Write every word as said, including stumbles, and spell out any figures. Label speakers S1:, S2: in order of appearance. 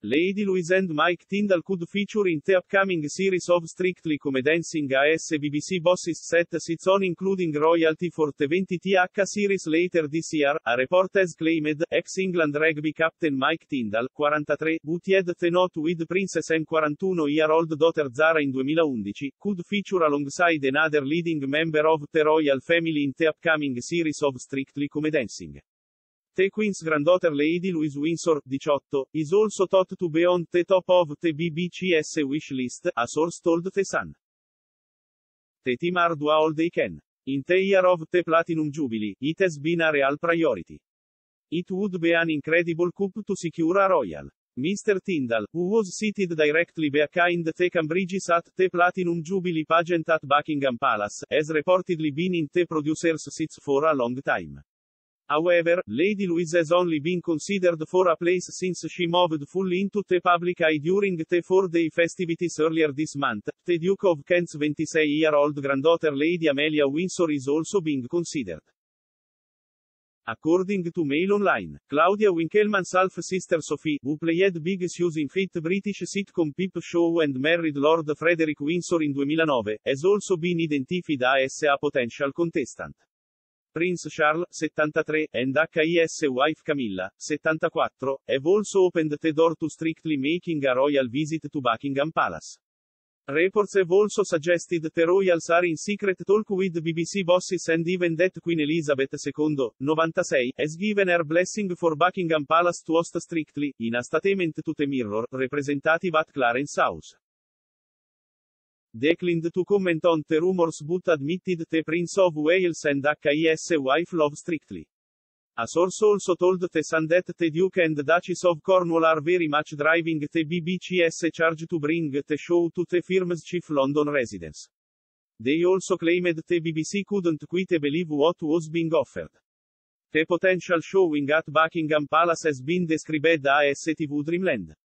S1: Lady Louise and Mike Tyndall could feature in the upcoming series of Strictly Come Dancing as B B C Bosses set its own including royalty for the twentieth series later this year, a report has claimed. Ex-England rugby captain Mike Tyndall, forty-three, who tied the knot with Princess and forty-one-year-old daughter Zara in twenty eleven, could feature alongside another leading member of the royal family in the upcoming series of Strictly Come Dancing. The Queen's granddaughter Lady Louise Windsor, eighteen, is also thought to be on the top of the B B C's wish list, a source told The Sun. The team are do all they can. In the year of the Platinum Jubilee, it has been a real priority. It would be an incredible coup to secure a royal. Mister Tyndall, who was seated directly behind the Cambridges at the Platinum Jubilee pageant at Buckingham Palace, has reportedly been in the producer's seats for a long time. However, Lady Louise has only been considered for a place since she moved fully into the public eye during the four-day festivities earlier this month. The Duke of Kent's twenty-six-year-old granddaughter Lady Amelia Windsor is also being considered. According to Mail Online, Claudia Winkleman's half-sister Sophie, who played big shoes in hit British sitcom Peep Show and married Lord Frederick Windsor in twenty-nine, has also been identified as a potential contestant. Prince Charles, seventy-three, and his wife Camilla, seventy-four, have also opened the door to Strictly making a royal visit to Buckingham Palace. Reports have also suggested the royals are in secret talk with B B C bosses and even that Queen Elizabeth the Second, ninety-six, has given her blessing for Buckingham Palace to host Strictly, in a statement to the Mirror, representative at Clarence House declined to comment on the rumors but admitted the Prince of Wales and his wife love Strictly. A source also told The Sun that the Duke and Duchess of Cornwall are very much driving the B B C's charge to bring the show to the firm's chief London residence. They also claimed the B B C couldn't quite believe what was being offered. The potential showing at Buckingham Palace has been described as a T V dreamland.